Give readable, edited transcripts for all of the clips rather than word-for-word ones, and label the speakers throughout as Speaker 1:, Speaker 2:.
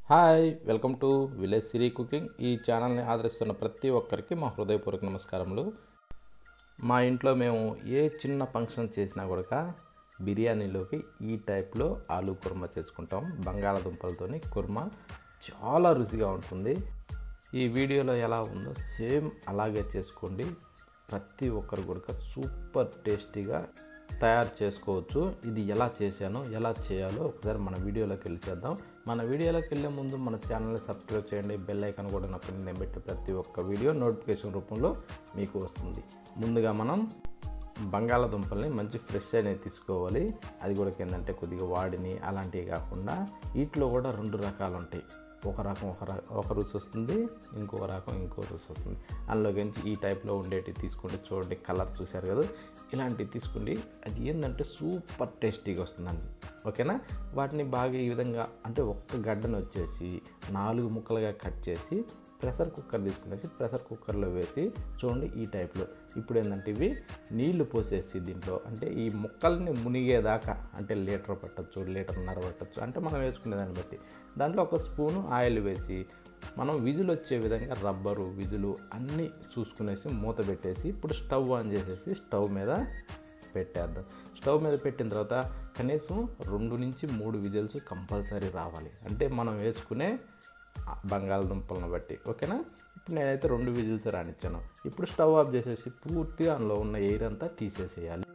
Speaker 1: Hi welcome to village Siri cooking. ఈ ఛానల్ని ఆదరిస్తున్న ప్రతి ఒక్కరికి మా హృదయపూర్వక నమస్కారములు. మా ఇంట్లో మేము ఏ చిన్న ఫంక్షన్ చేసినా కూడా బిర్యానీలోకి ఈ టైప్లో ఆలూ కుర్మా చేసుకుంటాం. బంగాళాదుంపలతోని కుర్మా చాలా రుచిగా ఉంటుంది. ఈ వీడియోలో ఎలా ఉందో సేమ్ అలాగే చేసుకోండి. ప్రతి ఒక్కరు కూడా సూపర్ టేస్టీగా తయారు చేసుకోవచ్చు. ఇది ఎలా చేశానో ఎలా చేయాలో ఒకసారి మన వీడియోలోకి వెళ్ళి చేద్దాం. మన వీడియోలోకి వెళ్ళే ముందు మన ఛానల్ని సబ్స్క్రైబ్ చేయండి. బెల్ ఐకాన్ కూడా నొక్కండి. నేను పెట్టే ప్రతి ఒక్క వీడియో నోటిఫికేషన్ రూపంలో మీకు వస్తుంది. ముందుగా మనం బంగాళాదుంపల్ని మంచి ఫ్రెష్ అనేది తీసుకోవాలి. అది కూడా ఏంటంటే కొద్దిగా వాడిని అలాంటివి కాకుండా వీటిలో కూడా రెండు రకాలు ఉంటాయి. ఒక రకం ఒక రుచి వస్తుంది, ఇంకొక రకం ఇంకో రుచి వస్తుంది. అందులోకి ఈ టైప్లో ఉండేటివి తీసుకుంటే చూడండి, కలర్ చూశారు కదా, ఇలాంటివి తీసుకోండి. అది ఏంటంటే సూపర్ టేస్టీగా వస్తుందండి. ఓకేనా? వాటిని బాగా ఈ విధంగా అంటే ఒక్క గడ్డను వచ్చేసి 4 ముక్కలుగా కట్ చేసి ప్రెషర్ కుక్కర్ తీసుకునేసి ప్రెషర్ కుక్కర్లో వేసి చూడండి ఈ టైప్లో. ఇప్పుడు ఏంటంటే ఇవి నీళ్లు పోసేసి దీంట్లో అంటే ఈ ముక్కల్ని మునిగేదాకా అంటే లీటర్ పట్టచ్చు, లీటర్న్నర పట్టచ్చు, అంటే మనం వేసుకునే దాన్ని బట్టి. దాంట్లో ఒక స్పూను ఆయిల్ వేసి మనం విజులు వచ్చే విధంగా రబ్బరు విజులు అన్నీ చూసుకునేసి మూత పెట్టేసి ఇప్పుడు స్టవ్ ఆన్ చేసేసి స్టవ్ మీద పెట్టేద్దాం. స్టవ్ మీద పెట్టిన తర్వాత కనీసం 2 నుంచి 3 విజిల్స్ కంపల్సరీ రావాలి. అంటే మనం వేసుకునే బంగాళదుంపలను బట్టి. ఓకేనా? ఇప్పుడు నేనైతే 2 విజిల్స్ రానిచ్చాను. ఇప్పుడు స్టవ్ ఆఫ్ చేసేసి పూర్తిగా అందులో ఉన్న ఎయిర్ అంతా తీసేసేయాలి.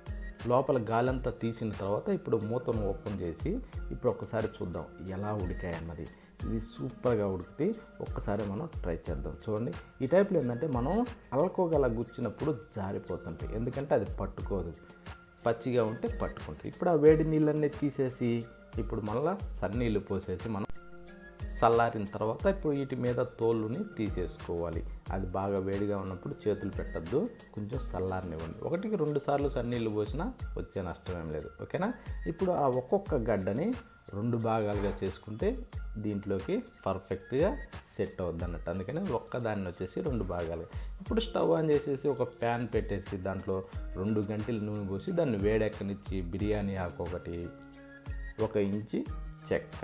Speaker 1: లోపల గాలి అంతా తీసిన తర్వాత ఇప్పుడు మూతను ఓపెన్ చేసి ఇప్పుడు ఒక్కసారి చూద్దాం ఎలా ఉడికాయన్నది. ఇది సూపర్గా ఉడికితే ఒక్కసారి మనం ట్రై చేద్దాం. చూడండి ఈ టైప్లో ఏంటంటే మనం అలకోగల గుచ్చినప్పుడు జారిపోతుంటాయి, ఎందుకంటే అది పట్టుకోదు. పచ్చిగా ఉంటే పట్టుకుంటుంది. ఇప్పుడు ఆ వేడి నీళ్ళన్నీ తీసేసి ఇప్పుడు మళ్ళీ సన్నీళ్ళు పోసేసి మనం చల్లారిన తర్వాత ఇప్పుడు వీటి మీద తోలుని తీసేసుకోవాలి. అది బాగా వేడిగా ఉన్నప్పుడు చేతులు పెట్టద్దు, కొంచెం చల్లారనివ్వండి. 1-2 సార్లు సన్నీళ్ళు పోసినా వచ్చే నష్టం ఏం లేదు. ఓకేనా? ఇప్పుడు ఆ ఒక్కొక్క గడ్డని 2 భాగాలుగా చేసుకుంటే దీంట్లోకి పర్ఫెక్ట్గా సెట్ అవుద్ది అన్నట్టు. అందుకని ఒక్కదాన్ని వచ్చేసి 2 భాగాలు. ఇప్పుడు స్టవ్ ఆన్ చేసేసి ఒక ప్యాన్ పెట్టేసి దాంట్లో 2 గంటలు నూనె పోసి దాన్ని వేడెక్కనిచ్చి బిర్యానీ ఆకు ఒకటి, 1 ఇంచి చెక్క,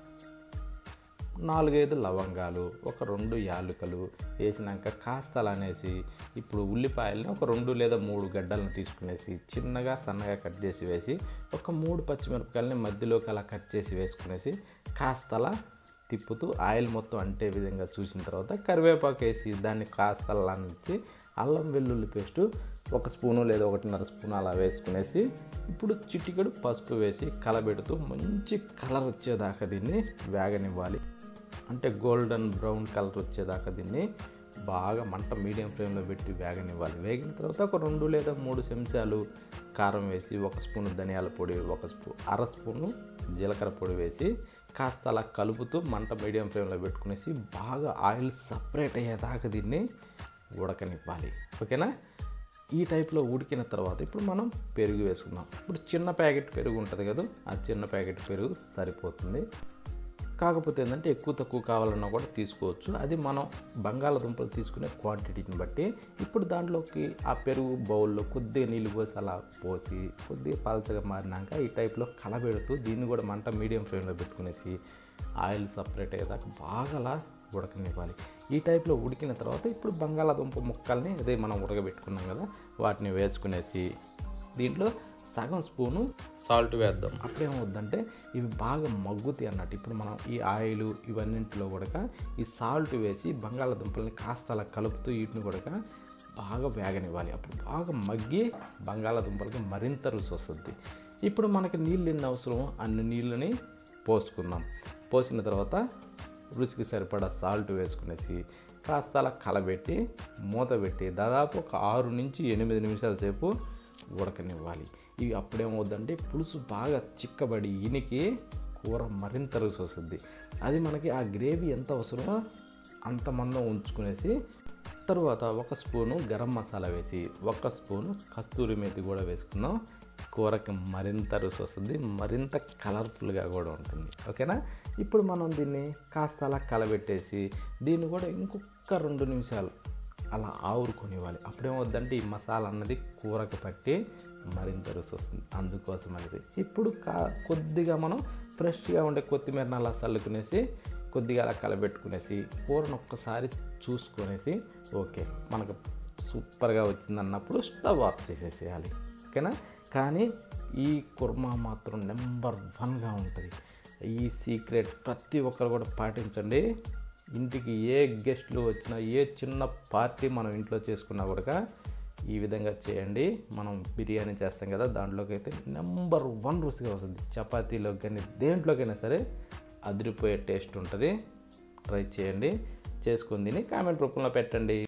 Speaker 1: 4-5 లవంగాలు, ఒక 2 యాలకులు వేసినాక కాస్త అనేసి ఇప్పుడు ఉల్లిపాయలని ఒక 2 లేదా 3 గడ్డలను తీసుకునేసి చిన్నగా సన్నగా కట్ చేసి వేసి ఒక 3 పచ్చిమిరపకాయలని మధ్యలోకి అలా కట్ చేసి వేసుకునేసి కాస్తలా తిప్పుతూ ఆయిల్ మొత్తం అంటే విధంగా చూసిన తర్వాత కరివేపాకు వేసి దాన్ని కాస్తలా నుంచి అల్లం వెల్లుల్లి పేస్టు 1 స్పూను లేదా 1.5 స్పూన్ అలా వేసుకునేసి ఇప్పుడు చిటికెడు పసుపు వేసి కలబెడుతూ మంచి కలర్ వచ్చేదాకా దీన్ని వేగనివ్వాలి. అంటే గోల్డెన్ బ్రౌన్ కలర్ వచ్చేదాకా దీన్ని బాగా మంట మీడియం ఫ్లేమ్లో పెట్టి వేగనివ్వాలి. వేగిన తర్వాత ఒక 2 లేదా 3 చెంచాలు కారం వేసి 1 స్పూను ధనియాల పొడి, 1 స్పూను జీలకర్ర పొడి వేసి కాస్త అలా కలుపుతూ మంట మీడియం ఫ్లేమ్లో పెట్టుకునేసి బాగా ఆయిల్ సపరేట్ అయ్యేదాకా దీన్ని ఉడకనివ్వాలి. ఓకేనా? ఈ టైప్లో ఉడికిన తర్వాత ఇప్పుడు మనం పెరుగు వేసుకుందాం. ఇప్పుడు చిన్న ప్యాకెట్ పెరుగు ఉంటుంది కదా, ఆ చిన్న ప్యాకెట్ పెరుగు సరిపోతుంది. కాకపోతే ఏంటంటే ఎక్కువ తక్కువ కావాలన్నా కూడా తీసుకోవచ్చు. అది మనం బంగాళాదుంపలు తీసుకునే క్వాంటిటీని బట్టి. ఇప్పుడు దాంట్లోకి ఆ పెరుగు బౌల్లో కొద్దిగా నీళ్ళు పోసి అలా పోసి కొద్దిగా పలచగా మారినాక ఈ టైప్లో కలబెడుతూ దీన్ని కూడా మంట మీడియం ఫ్లేమ్లో పెట్టుకునేసి ఆయిల్ సపరేట్ అయ్యేదాకా బాగా అలా ఉడకనివ్వాలి. ఈ టైప్లో ఉడికిన తర్వాత ఇప్పుడు బంగాళాదుంప ముక్కల్ని అదే మనం ఉడకబెట్టుకున్నాం కదా వాటిని వేసుకునేసి దీంట్లో సగం స్పూను సాల్ట్ వేద్దాం. అప్పుడేమవుద్దంటే ఇవి బాగా మగ్గుతాయి అన్నట్టు. ఇప్పుడు మనం ఈ ఆయిల్ ఇవన్నింటిలో కూడా ఈ సాల్ట్ వేసి బంగాళాదుంపల్ని కాస్త అలా కలుపుతూ వీటిని కూడా బాగా వేగనివ్వాలి. అప్పుడు బాగా మగ్గి బంగాళాదుంపలకి మరింత రుచి వస్తుంది. ఇప్పుడు మనకి నీళ్ళు ఎన్ని అవసరమో అన్ని నీళ్ళని పోసుకుందాం. పోసిన తర్వాత రుచికి సరిపడా సాల్ట్ వేసుకునేసి కాస్త అలా కలబెట్టి మూత పెట్టి దాదాపు ఒక 6 నుంచి 8 నిమిషాల సేపు ఉడకనివ్వాలి. ఇవి అప్పుడేమవుద్దంటే పులుసు బాగా చిక్కబడి ఇనికి కూర మరింత రుచి వస్తుంది. అది మనకి ఆ గ్రేవీ ఎంత అవసరమో అంత మందం ఉంచుకునేసి తర్వాత 1 స్పూను గరం మసాలా వేసి 1 స్పూను కస్తూరి మేతి కూడా వేసుకుందాం. కూరకి మరింత రుచి వస్తుంది, మరింత కలర్ఫుల్గా కూడా ఉంటుంది. ఓకేనా? ఇప్పుడు మనం దీన్ని కాస్త అలా కలబెట్టేసి దీన్ని కూడా ఇంకొక 2 నిమిషాలు అలా ఆవురుకొనివ్వాలి. అప్పుడేమవుద్దంటే ఈ మసాలా అన్నది కూరకు పట్టి మరింత రుచి వస్తుంది. అందుకోసం అనేది ఇప్పుడు కొద్దిగా మనం ఫ్రెష్గా ఉండే కొత్తిమీరని అలా చల్లుకునేసి కొద్దిగా అలా కలబెట్టుకునేసి కూరను ఒక్కసారి చూసుకునేసి ఓకే మనకు సూపర్గా వచ్చిందన్నప్పుడు స్టవ్ ఆఫ్ చేసేసేయాలి, ఓకేనా. కానీ ఈ కుర్మా మాత్రం నెంబర్ 1గా ఉంటుంది. ఈ సీక్రెట్ ప్రతి ఒక్కరు కూడా పాటించండి. ఇంటికి ఏ గెస్ట్లు వచ్చినా, ఏ చిన్న పార్టీ మనం ఇంట్లో చేసుకున్నా కూడా ఈ విధంగా చేయండి. మనం బిర్యానీ చేస్తాం కదా, దాంట్లోకి అయితే నెంబర్ 1 రుచిగా వస్తుంది. చపాతీలోకి కానీ దేంట్లోకైనా సరే అదిరిపోయే టేస్ట్ ఉంటుంది. ట్రై చేయండి, చేసుకొని తిని కామెంట్ రూపంలో పెట్టండి.